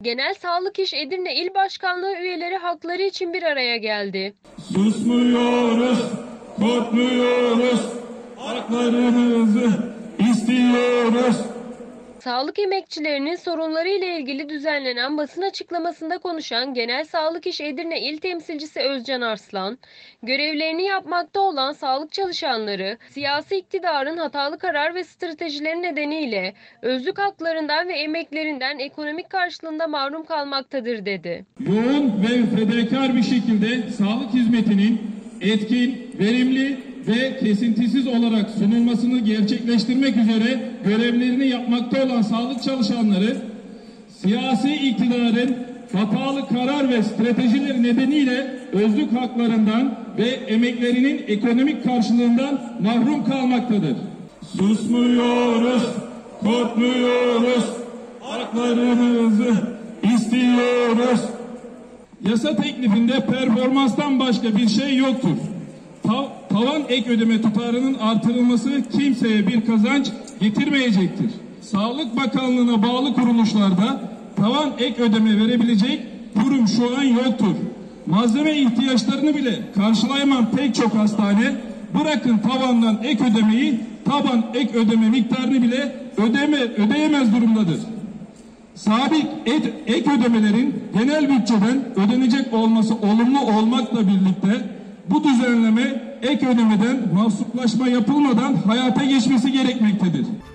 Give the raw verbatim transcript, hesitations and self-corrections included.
Genel Sağlık İş Edirne İl Başkanlığı üyeleri hakları için bir araya geldi. Susmuyoruz, korkmuyoruz, haklarımızı istiyoruz. Sağlık emekçilerinin sorunları ile ilgili düzenlenen basın açıklamasında konuşan Genel Sağlık İş Edirne İl Temsilcisi Özcan Arslan, görevlerini yapmakta olan sağlık çalışanları, siyasi iktidarın hatalı karar ve stratejileri nedeniyle özlük haklarından ve emeklerinden ekonomik karşılığında mahrum kalmaktadır dedi. Yoğun ve fedakar bir şekilde sağlık hizmetinin etkin, verimli ve kesintisiz olarak sunulmasını gerçekleştirmek üzere görevlerini yapmakta olan sağlık çalışanları, siyasi iktidarın hatalı karar ve stratejileri nedeniyle özlük haklarından ve emeklerinin ekonomik karşılığından mahrum kalmaktadır. Susmuyoruz, korkmuyoruz, haklarımızı istiyoruz. Yasa teklifinde performanstan başka bir şey yoktur. Tav tavan ek ödeme tutarının artırılması kimseye bir kazanç getirmeyecektir. Sağlık Bakanlığı'na bağlı kuruluşlarda tavan ek ödeme verebilecek kurum şu an yoktur. Malzeme ihtiyaçlarını bile karşılayamayan pek çok hastane bırakın tavandan ek ödemeyi, taban ek ödeme miktarını bile ödeme, ödeyemez durumdadır. Sabit et, ek ödemelerin genel bütçeden ödenecek olması olumlu olmakla birlikte bu düzenleme ek ödemeden mahsuplaşma yapılmadan hayata geçmesi gerekmektedir.